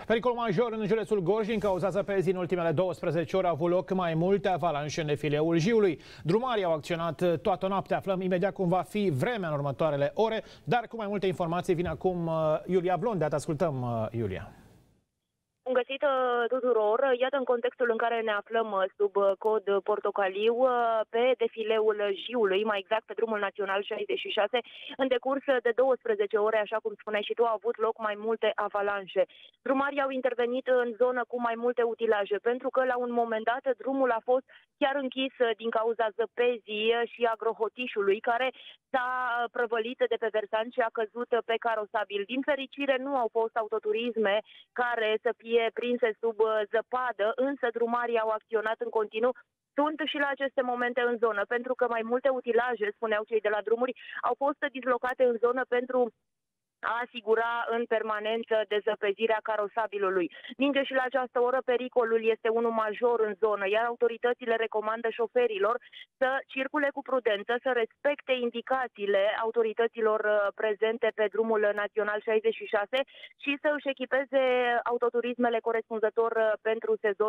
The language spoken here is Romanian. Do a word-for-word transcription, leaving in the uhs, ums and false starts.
Pericol major în județul Gorj din cauza zăpezii. În ultimele douăsprezece ore au avut loc mai multe avalanșe în defileul Jiului. Drumarii au acționat toată noaptea. Aflăm imediat cum va fi vremea în următoarele ore, dar cu mai multe informații vine acum Iulia Blondea. Te ascultăm, Iulia. Bun găsit tuturor! Iată, în contextul în care ne aflăm sub cod portocaliu pe defileul Jiului, mai exact pe drumul național șaizeci și șase, în decurs de douăsprezece ore, așa cum spuneai și tu, au avut loc mai multe avalanșe. Drumarii au intervenit în zonă cu mai multe utilaje, pentru că la un moment dat drumul a fost chiar închis din cauza zăpezii și a grohotișului, care s-a prăvălit de pe versant și a căzut pe carosabil. Din fericire, nu au fost autoturisme care să fie prinse sub zăpadă, însă drumarii au acționat în continuu. Sunt și la aceste momente în zonă, pentru că mai multe utilaje, spuneau cei de la drumuri, au fost dislocate în zonă pentru a asigura în permanență dezăpezirea carosabilului. Ninge și la această oră pericolul este unul major în zonă, iar autoritățile recomandă șoferilor să circule cu prudență, să respecte indicațiile autorităților prezente pe drumul național șaizeci și șase și să își echipeze autoturismele corespunzător pentru sezon.